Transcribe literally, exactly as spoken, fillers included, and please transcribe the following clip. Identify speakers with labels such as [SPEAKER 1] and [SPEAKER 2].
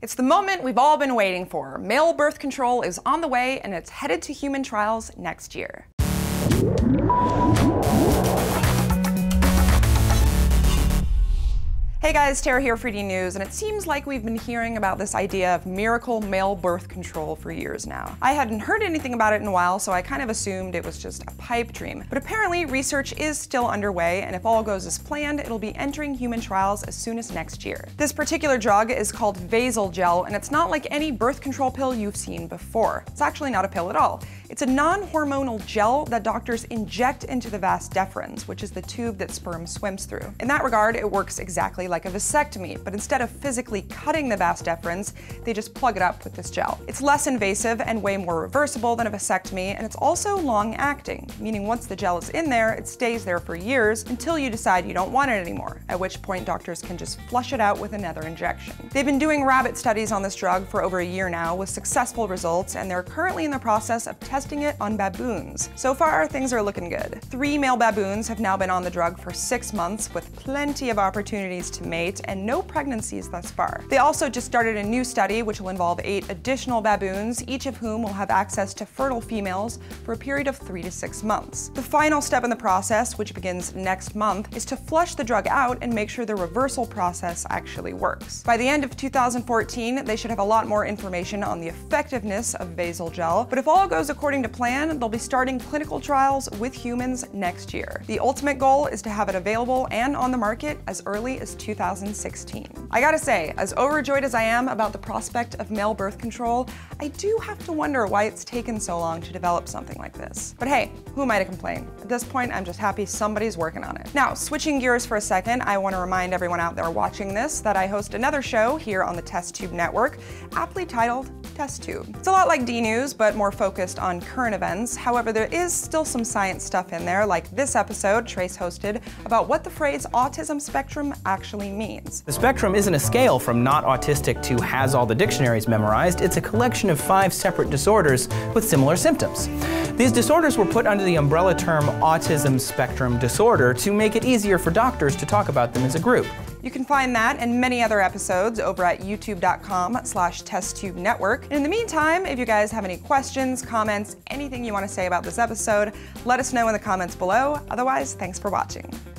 [SPEAKER 1] It's the moment we've all been waiting for. Male birth control is on the way and it's headed to human trials next year. Hey guys, Tara here for DNews, and it seems like we've been hearing about this idea of miracle male birth control for years now. I hadn't heard anything about it in a while, so I kind of assumed it was just a pipe dream. But apparently research is still underway, and if all goes as planned, it'll be entering human trials as soon as next year. This particular drug is called Vasil Gel, and it's not like any birth control pill you've seen before. It's actually not a pill at all. It's a non-hormonal gel that doctors inject into the vas deferens, which is the tube that sperm swims through. In that regard, it works exactly like a vasectomy, but instead of physically cutting the vas deferens, they just plug it up with this gel. It's less invasive and way more reversible than a vasectomy, and it's also long-acting, meaning once the gel is in there, it stays there for years until you decide you don't want it anymore, at which point doctors can just flush it out with another injection. They've been doing rabbit studies on this drug for over a year now with successful results, and they're currently in the process of testing it on baboons. So far, things are looking good. Three male baboons have now been on the drug for six months with plenty of opportunities to mate and no pregnancies thus far. They also just started a new study which will involve eight additional baboons, each of whom will have access to fertile females for a period of three to six months. The final step in the process, which begins next month, is to flush the drug out and make sure the reversal process actually works. By the end of two thousand fourteen, they should have a lot more information on the effectiveness of Vasil Gel, but if all goes according to plan, they'll be starting clinical trials with humans next year. The ultimate goal is to have it available and on the market as early as two thousand sixteen. I gotta say, as overjoyed as I am about the prospect of male birth control, I do have to wonder why it's taken so long to develop something like this. But hey, who am I to complain? At this point, I'm just happy somebody's working on it. Now, switching gears for a second, I want to remind everyone out there watching this that I host another show here on the Test Tube Network, aptly titled Test Tube. It's a lot like DNews, but more focused on current events. However, there is still some science stuff in there, like this episode Trace hosted about what the phrase autism spectrum actually means.
[SPEAKER 2] The spectrum isn't a scale from not autistic to has all the dictionaries memorized. It's a collection of five separate disorders with similar symptoms. These disorders were put under the umbrella term autism spectrum disorder to make it easier for doctors to talk about them as a group.
[SPEAKER 1] You can find that and many other episodes over at youtube dot com slash test tube network. And in the meantime, if you guys have any questions, comments, anything you want to say about this episode, let us know in the comments below. Otherwise, thanks for watching.